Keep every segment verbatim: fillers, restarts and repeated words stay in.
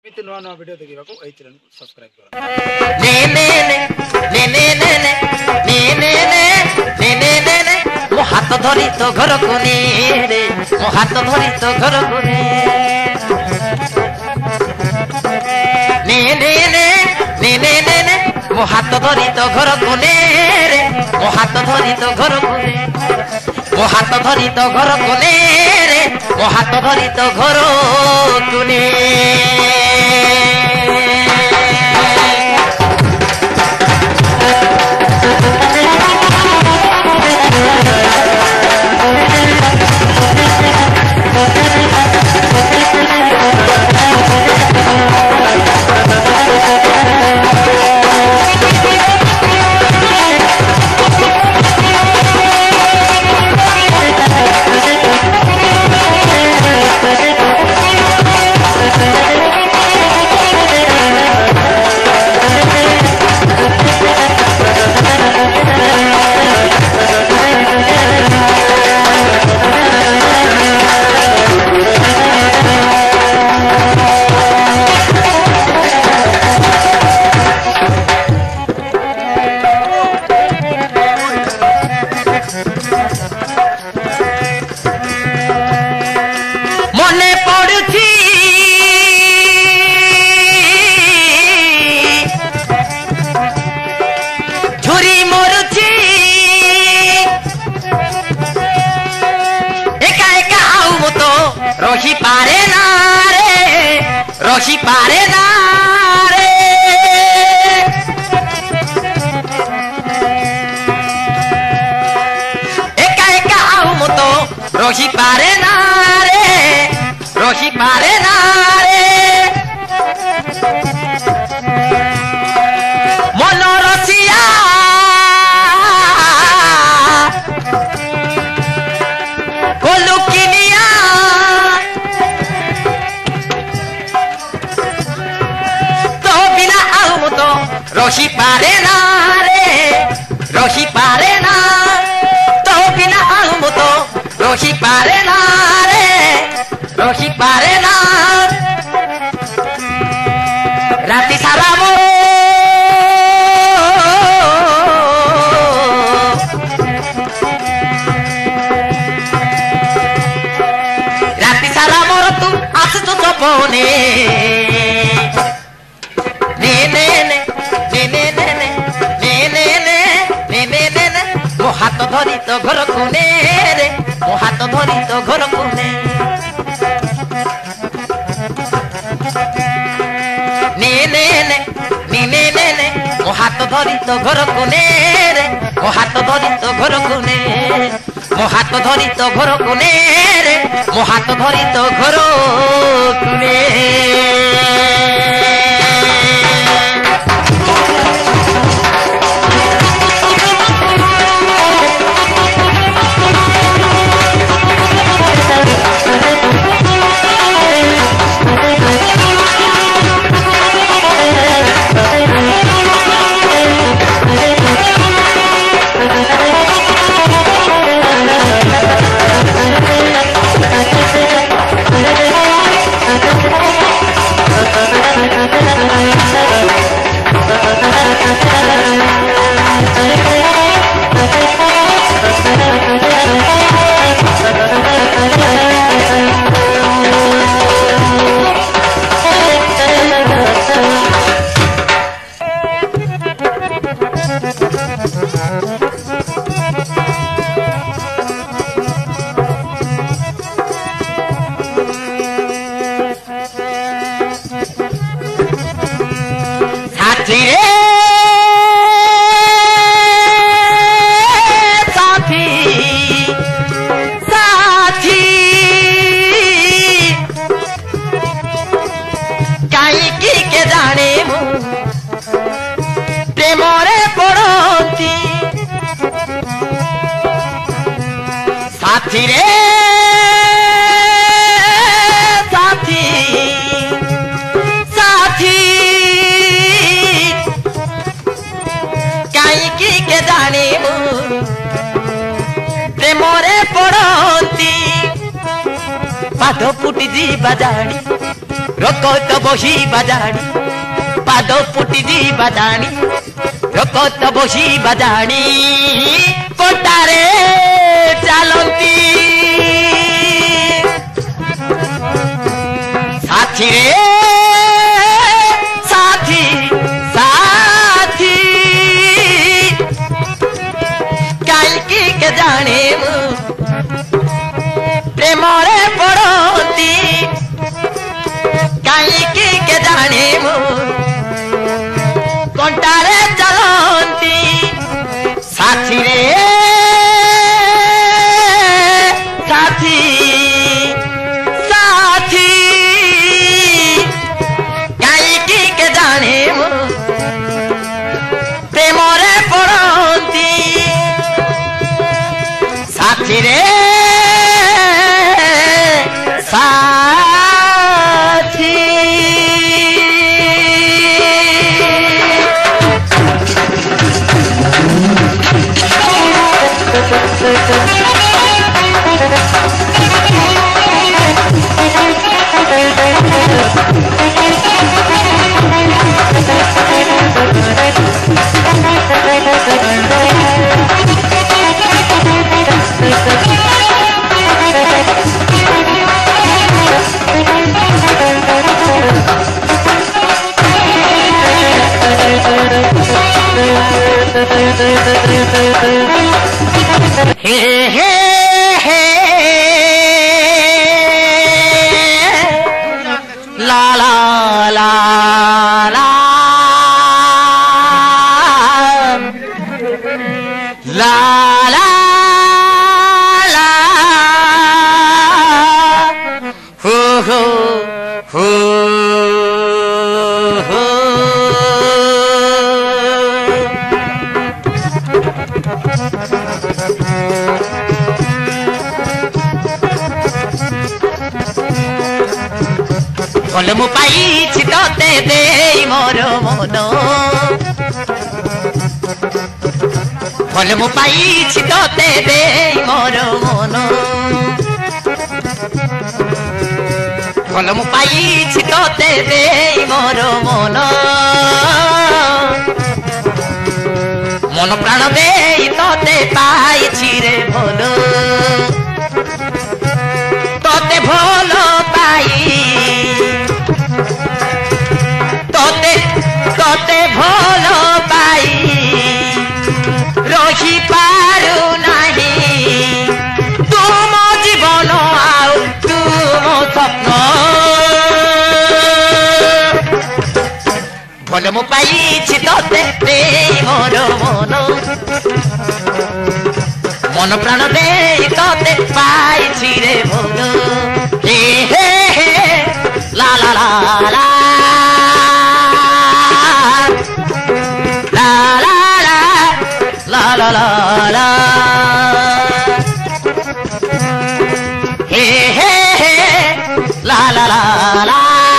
मित्र नुआ नुआ वीडियो देखिबा को एई चैनल को सब्सक्राइब करो। ने ने ने ने ने ने ने ने ने ने ने ने मो हाथ धरी तो घर को ने रे मो हाथ धरी तो घर को ने ने ने ने ने ने ने ने मो हाथ धरी तो घर को ने रे मो हाथ धरी तो घर को ने मो हाथ धरी तो घर को ने रे मो हाथ धरी तो घर को ने रोशी पारे ना रे रोशी पारे ना रे एका एका आऊ मतो रोशी पारे ना रे रोशी पारे ना रे मनो रसिया कोलुकिनिया रोशी पारे ना रे रोशी पारे ना तो बिना आऊं तो रोशी पारे ना रे रोशी पारे ना राती सारा मो राती सारा मोर तू आस तो सपने ने ने ने मो हाथ धरी तो घर को ने रे मो हाथ धरी तो घर को ने ने ने ने ने ने ने ने मो हाथ धरी तो घर को ने रे मो हाथ धरी तो घर को ने मो हाथ धरी तो घर को ने रे मो हाथ धरी तो घर को ने साथी रे साथी साथी कहीं की के जाने प्रेम रे पड़ती पाठ फुटी जी बजाड़ी রকত বহি বাজানি পাদ ফুটি যা জানি রকত বহি বাজানি কটারে চালন্তি সাথী রে সাথী সাথী কাইকি কে জানে মু প্রেমরে পড়তি কাইকি কে জানে মু কটারে চালন্তি সাথী রে সাথী সাথী কাইকি কে জানে মু প্রেমরে পড়তি সাথী রে সাথী हे हे हे ला ला ला ला ला ला ला हो हो हो हो फल मु पाइछि तोते देई मोर मन फल मु पाइछि तोते देई मोर मन फल मु पाइछि तोते देई मोर मन मन प्राण देई तोते पाइछि रे भल तोते भल पाई तोते तोते भल पाई रही पारु नहीं तुम जीवन आउ तुम स्वप्न भल मु पाइछि तोते देई मोर मन मन प्राण देई तोते पाइछि रे भल हे हे हे ला ला ला ला la la la hey hey hey la la la la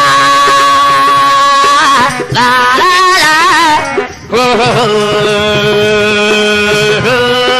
la la la oh, oh, oh, oh.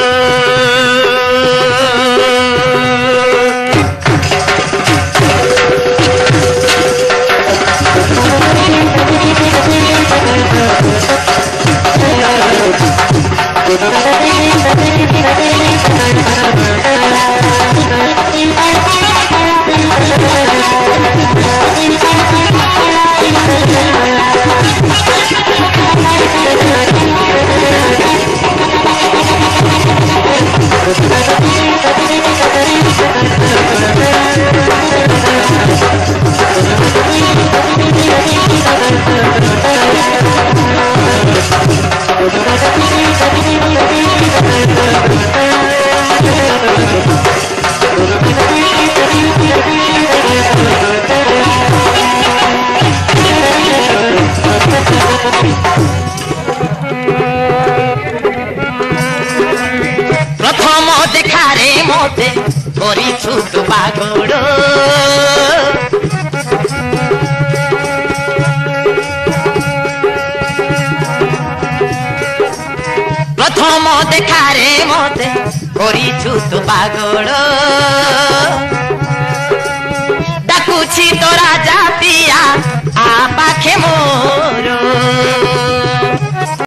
प्रथम देखारे मते करिछु तो पागल प्रथम देखारे मते करिछु तो पागल डाकुछि तो राजा आ पाखे मो